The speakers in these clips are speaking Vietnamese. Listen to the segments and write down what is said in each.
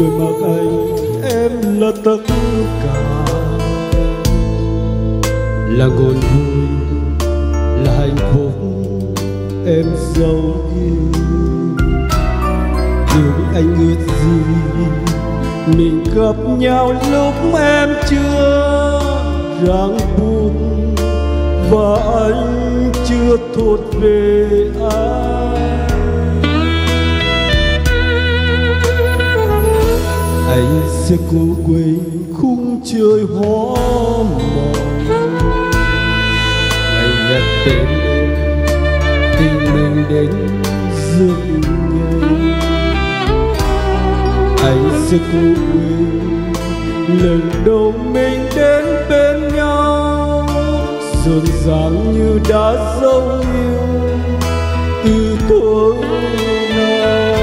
đôi mắt anh em là tất cả, là nguồn vui, là hạnh phúc em dấu yêu. Điều anh ước gì mình gặp nhau lúc em chưa ràng buồn, và anh chưa thốt về ai. Anh sẽ cố quên khung trời hoa mộng, ngày nhắc đến tình mình đến giấc nhớ. Anh sẽ cố quên lần đầu mình đến bên nhau, rộn ràng như đã dấu yêu từ thuở nào.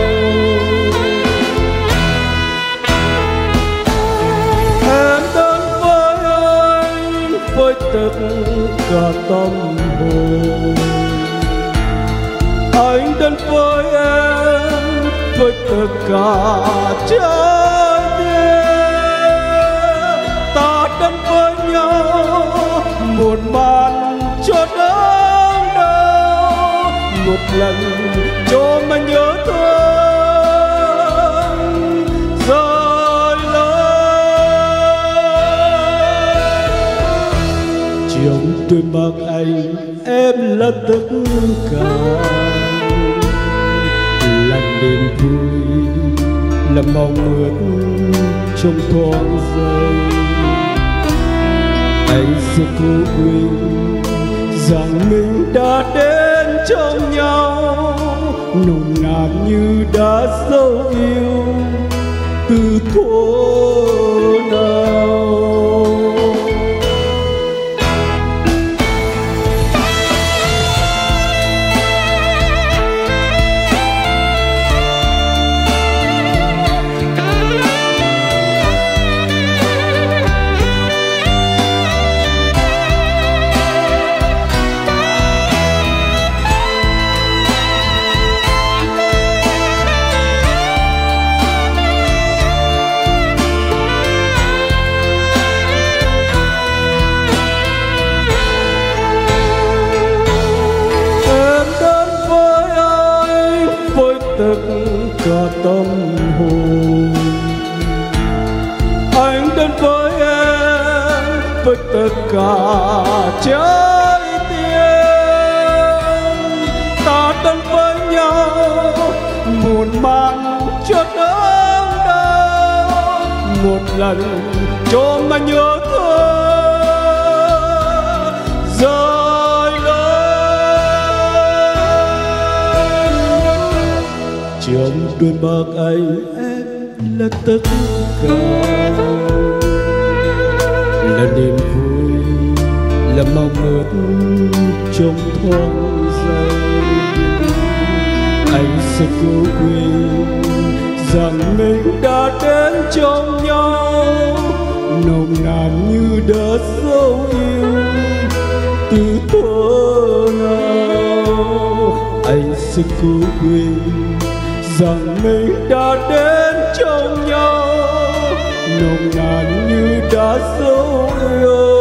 Em đến với anh với tất cả tâm hồn, anh đến với em với tất cả trái tim. Ta đến với nhau một màn cho đớn đau, một lần cho mà nhớ thương rơi lối. Trong đôi mắt anh em là tất cả, là niềm vui, là mong ước trong thoáng giây. Anh sẽ cố quên rằng mình đã đến trong nhau, nồng nàn như đã dấu yêu từ thuở nào. Tất cả tâm hồn, anh đến với em với tất cả trái tim. Ta đến với nhau một màn cho đớn đau, một lần cho mà nhớ thương rơi lối. Trong đôi mắt anh em là tất cả, là niềm vui, là mong ước trong thoáng giây. Anh sẽ cố quên rằng mình đã đến trong nhau, nồng nàn như đã dấu yêu từ thuở nào. Anh sẽ cố quên rằng mình đã đến trong nhau, nồng nàn như đã dấu yêu